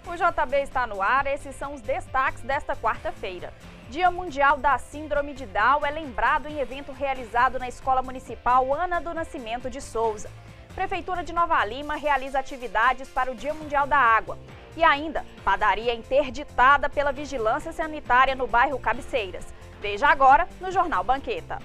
O JB está no ar, esses são os destaques desta quarta-feira. Dia Mundial da Síndrome de Down é lembrado em evento realizado na Escola Municipal Ana do Nascimento de Souza. Prefeitura de Nova Lima realiza atividades para o Dia Mundial da Água. E ainda, padaria interditada pela Vigilância Sanitária no bairro Cabeceiras. Veja agora no Jornal Banqueta.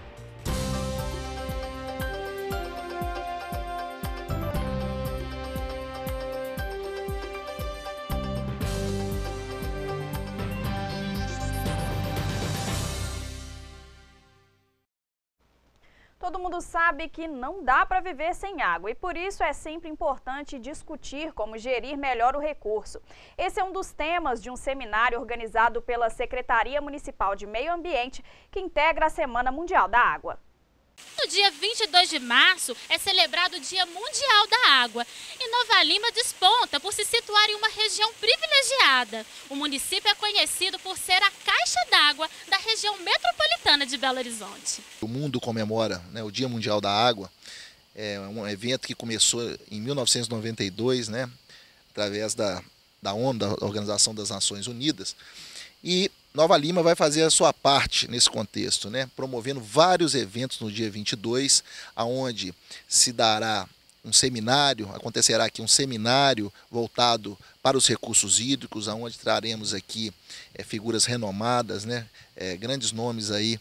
Todo mundo sabe que não dá para viver sem água e por isso é sempre importante discutir como gerir melhor o recurso. Esse é um dos temas de um seminário organizado pela Secretaria Municipal de Meio Ambiente, que integra a Semana Mundial da Água. No dia 22 de março é celebrado o Dia Mundial da Água e Nova Lima desponta por se situar em uma região privilegiada. O município é conhecido por ser a caixa d'água da região metropolitana de Belo Horizonte. O mundo comemora, o Dia Mundial da Água, é um evento que começou em 1992, através da ONU, da Organização das Nações Unidas, e Nova Lima vai fazer a sua parte nesse contexto, promovendo vários eventos no dia 22, onde se dará um seminário, acontecerá aqui um seminário voltado para os recursos hídricos, onde traremos aqui figuras renomadas, grandes nomes aí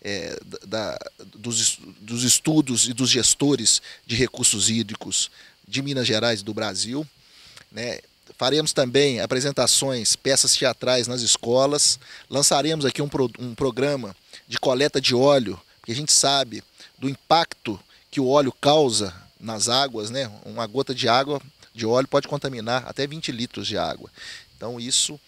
dos estudos e dos gestores de recursos hídricos de Minas Gerais e do Brasil, Faremos também apresentações, peças teatrais nas escolas, lançaremos aqui um programa de coleta de óleo, porque a gente sabe do impacto que o óleo causa nas águas, Uma gota de água, de óleo, pode contaminar até 20 litros de água. Então isso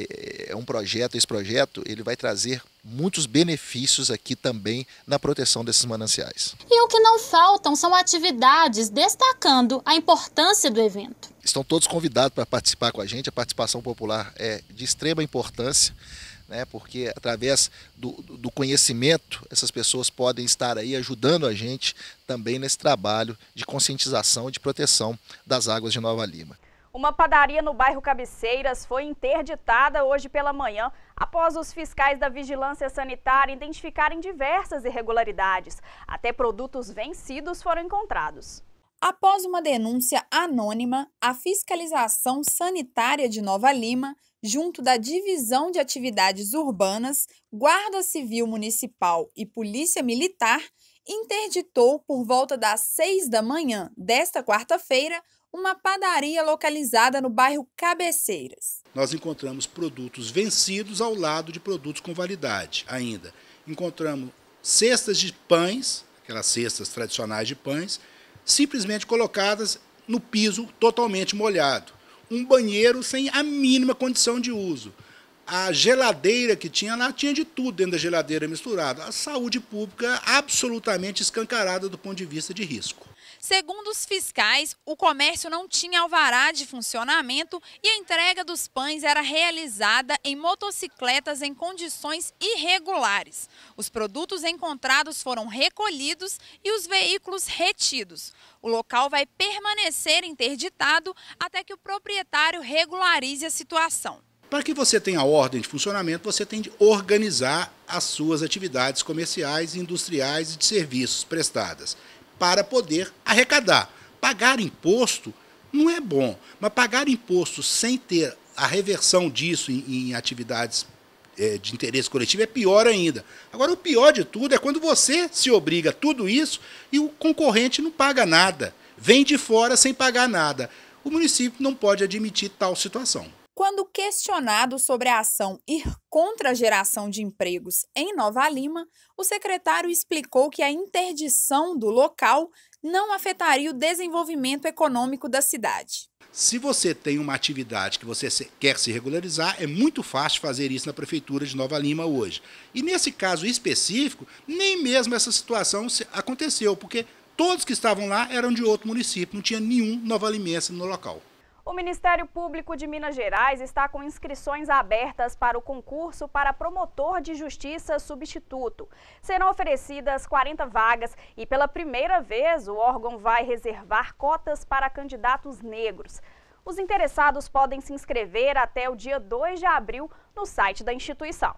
é um projeto, esse projeto ele vai trazer muitos benefícios aqui também na proteção desses mananciais. E o que não faltam são atividades destacando a importância do evento. Estão todos convidados para participar com a gente, a participação popular é de extrema importância, porque através do conhecimento essas pessoas podem estar aí ajudando a gente também nesse trabalho de conscientização e de proteção das águas de Nova Lima. Uma padaria no bairro Cabeceiras foi interditada hoje pela manhã após os fiscais da Vigilância Sanitária identificarem diversas irregularidades. Até produtos vencidos foram encontrados. Após uma denúncia anônima, a Fiscalização Sanitária de Nova Lima, junto da Divisão de Atividades Urbanas, Guarda Civil Municipal e Polícia Militar, interditou por volta das 6 da manhã desta quarta-feira uma padaria localizada no bairro Cabeceiras. Nós encontramos produtos vencidos ao lado de produtos com validade ainda. Encontramos cestas de pães, aquelas cestas tradicionais de pães, simplesmente colocadas no piso totalmente molhado. Um banheiro sem a mínima condição de uso. A geladeira que tinha lá tinha de tudo dentro da geladeira misturado. A saúde pública absolutamente escancarada do ponto de vista de risco. Segundo os fiscais, o comércio não tinha alvará de funcionamento e a entrega dos pães era realizada em motocicletas em condições irregulares. Os produtos encontrados foram recolhidos e os veículos retidos. O local vai permanecer interditado até que o proprietário regularize a situação. Para que você tenha ordem de funcionamento, você tem de organizar as suas atividades comerciais, industriais e de serviços prestadas, para poder arrecadar. Pagar imposto não é bom, mas pagar imposto sem ter a reversão disso em atividades de interesse coletivo é pior ainda. Agora, o pior de tudo é quando você se obriga a tudo isso e o concorrente não paga nada, vem de fora sem pagar nada. O município não pode admitir tal situação. Quando questionado sobre a ação ir contra a geração de empregos em Nova Lima, o secretário explicou que a interdição do local não afetaria o desenvolvimento econômico da cidade. Se você tem uma atividade que você quer se regularizar, é muito fácil fazer isso na Prefeitura de Nova Lima hoje. E nesse caso específico, nem mesmo essa situação aconteceu, porque todos que estavam lá eram de outro município, não tinha nenhum novalimense no local. O Ministério Público de Minas Gerais está com inscrições abertas para o concurso para promotor de justiça substituto. Serão oferecidas 40 vagas e pela primeira vez o órgão vai reservar cotas para candidatos negros. Os interessados podem se inscrever até o dia 2 de abril no site da instituição.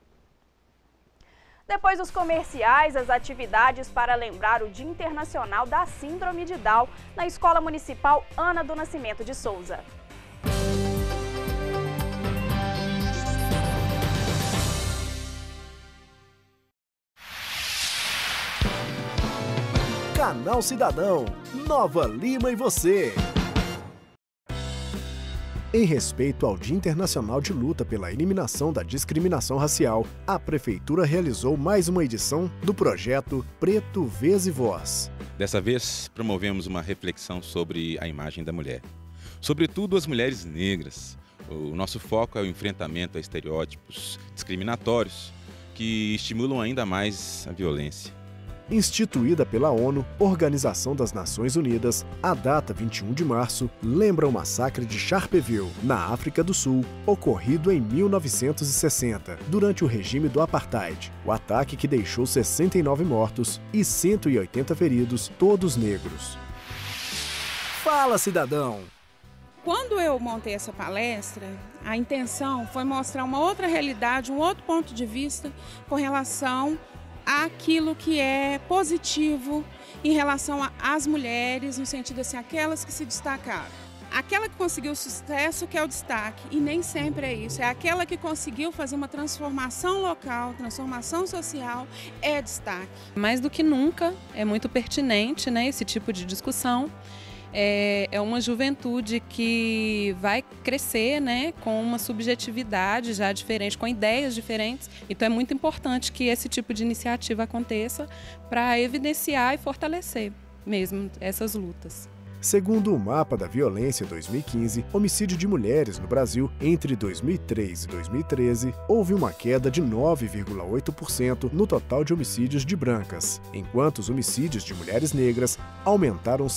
Depois dos comerciais, as atividades para lembrar o Dia Internacional da Síndrome de Down na Escola Municipal Ana do Nascimento de Souza. Canal Cidadão, Nova Lima e você. Em respeito ao Dia Internacional de Luta pela Eliminação da Discriminação Racial, a Prefeitura realizou mais uma edição do projeto Preto, Vez e Voz. Dessa vez, promovemos uma reflexão sobre a imagem da mulher, sobretudo as mulheres negras. O nosso foco é o enfrentamento a estereótipos discriminatórios que estimulam ainda mais a violência. Instituída pela ONU, Organização das Nações Unidas, a data 21 de março lembra o massacre de Sharpeville, na África do Sul, ocorrido em 1960, durante o regime do Apartheid. O ataque que deixou 69 mortos e 180 feridos, todos negros. Fala, cidadão! Quando eu montei essa palestra, a intenção foi mostrar uma outra realidade, um outro ponto de vista com relação àquilo que é positivo em relação às mulheres, no sentido assim, aquelas que se destacaram. Aquela que conseguiu sucesso que é o destaque, e nem sempre é isso, é aquela que conseguiu fazer uma transformação local, transformação social, é destaque. Mais do que nunca, é muito pertinente, né, esse tipo de discussão. É uma juventude que vai crescer, né, com uma subjetividade já diferente, com ideias diferentes. Então é muito importante que esse tipo de iniciativa aconteça para evidenciar e fortalecer mesmo essas lutas. Segundo o Mapa da Violência 2015, homicídio de mulheres no Brasil entre 2003 e 2013, houve uma queda de 9,8% no total de homicídios de brancas, enquanto os homicídios de mulheres negras aumentaram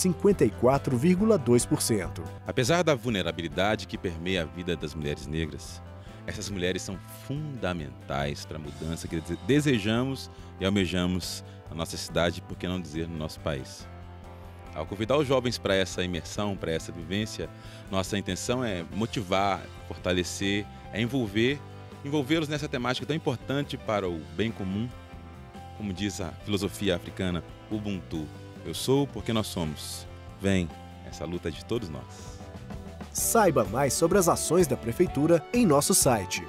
54,2%. Apesar da vulnerabilidade que permeia a vida das mulheres negras, essas mulheres são fundamentais para a mudança que desejamos e almejamos na nossa cidade, por que não dizer no nosso país. Ao convidar os jovens para essa imersão, para essa vivência, nossa intenção é motivar, fortalecer, é envolvê-los nessa temática tão importante para o bem comum, como diz a filosofia africana, Ubuntu. Eu sou porque nós somos. Vem, essa luta é de todos nós. Saiba mais sobre as ações da Prefeitura em nosso site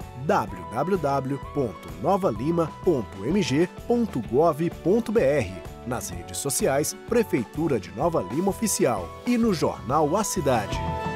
www.novalima.mg.gov.br, nas redes sociais Prefeitura de Nova Lima Oficial e no jornal A Cidade.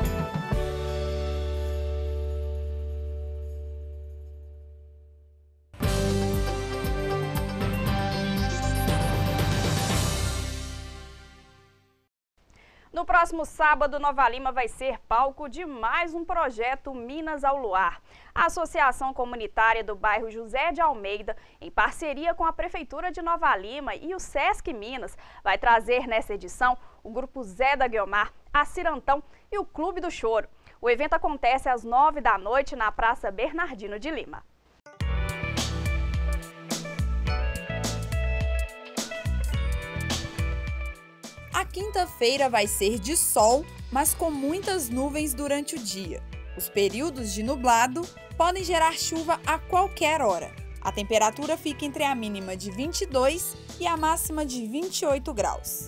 No próximo sábado, Nova Lima vai ser palco de mais um projeto Minas ao Luar. A Associação Comunitária do Bairro José de Almeida, em parceria com a Prefeitura de Nova Lima e o Sesc Minas, vai trazer nessa edição o Grupo Zé da Guiomar, a Cirantão e o Clube do Choro. O evento acontece às 9 da noite na Praça Bernardino de Lima. A quinta-feira vai ser de sol, mas com muitas nuvens durante o dia. Os períodos de nublado podem gerar chuva a qualquer hora. A temperatura fica entre a mínima de 22 e a máxima de 28 graus.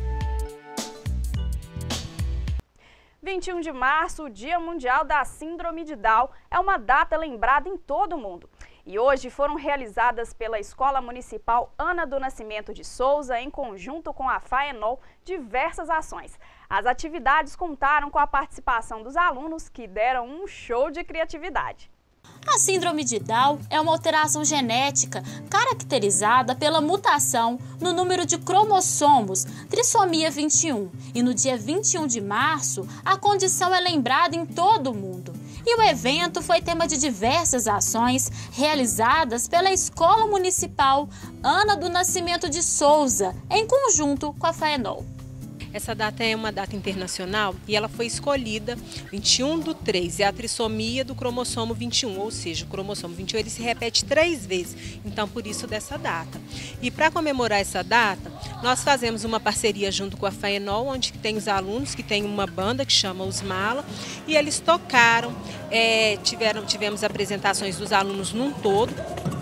21 de março, o Dia Mundial da Síndrome de Down, é uma data lembrada em todo o mundo. E hoje foram realizadas pela Escola Municipal Ana do Nascimento de Souza, em conjunto com a FAENOL, diversas ações. As atividades contaram com a participação dos alunos, que deram um show de criatividade. A síndrome de Down é uma alteração genética caracterizada pela mutação no número de cromossomos, trissomia 21. E no dia 21 de março, a condição é lembrada em todo o mundo. E o evento foi tema de diversas ações realizadas pela Escola Municipal Ana do Nascimento de Souza, em conjunto com a FAENOL. Essa data é uma data internacional e ela foi escolhida 21/3, é a trissomia do cromossomo 21, ou seja, o cromossomo 21 ele se repete 3 vezes, então por isso dessa data. E para comemorar essa data, nós fazemos uma parceria junto com a FAENOL, onde tem os alunos que tem uma banda que chama Os Mala, e eles tocaram, tivemos apresentações dos alunos num todo.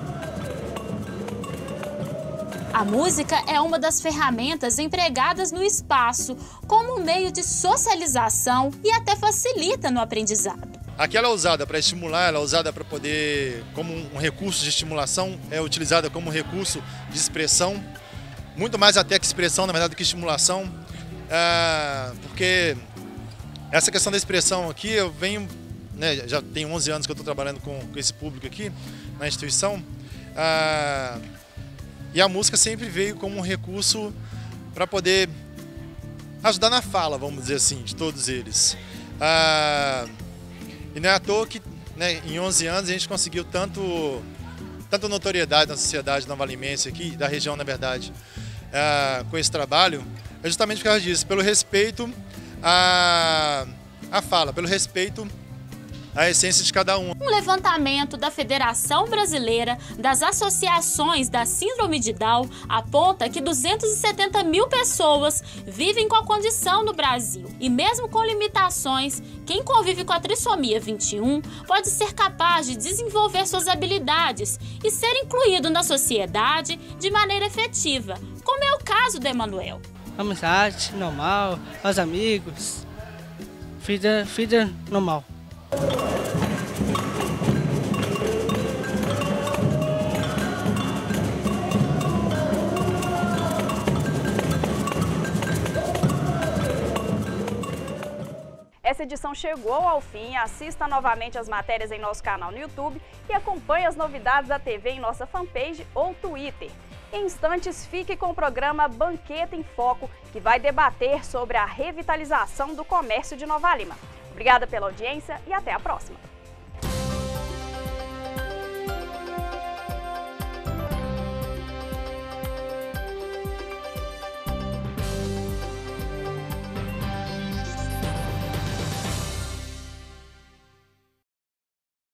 A música é uma das ferramentas empregadas no espaço como meio de socialização e até facilita no aprendizado. Aqui ela é usada para estimular, ela é usada para poder, como um recurso de estimulação, é utilizada como recurso de expressão, muito mais até que expressão, na verdade, do que estimulação, porque essa questão da expressão aqui, eu venho, né, já tem 11 anos que eu estou trabalhando com esse público aqui na instituição, e a música sempre veio como um recurso para poder ajudar na fala, vamos dizer assim, de todos eles. E não é à toa que, né, em 11 anos a gente conseguiu tanto notoriedade na sociedade nova-limense aqui, da região na verdade, com esse trabalho, é justamente por causa disso, pelo respeito à fala, pelo respeito à essência de cada um. Um levantamento da Federação Brasileira das Associações da Síndrome de Down aponta que 270 mil pessoas vivem com a condição no Brasil. E mesmo com limitações, quem convive com a trissomia 21 pode ser capaz de desenvolver suas habilidades e ser incluído na sociedade de maneira efetiva, como é o caso do Emanuel. Amizade normal, os amigos, vida normal. Essa edição chegou ao fim. Assista novamente as matérias em nosso canal no YouTube e acompanhe as novidades da TV em nossa fanpage ou Twitter. Em instantes, fique com o programa Banqueta em Foco, que vai debater sobre a revitalização do comércio de Nova Lima. Obrigada pela audiência e até a próxima.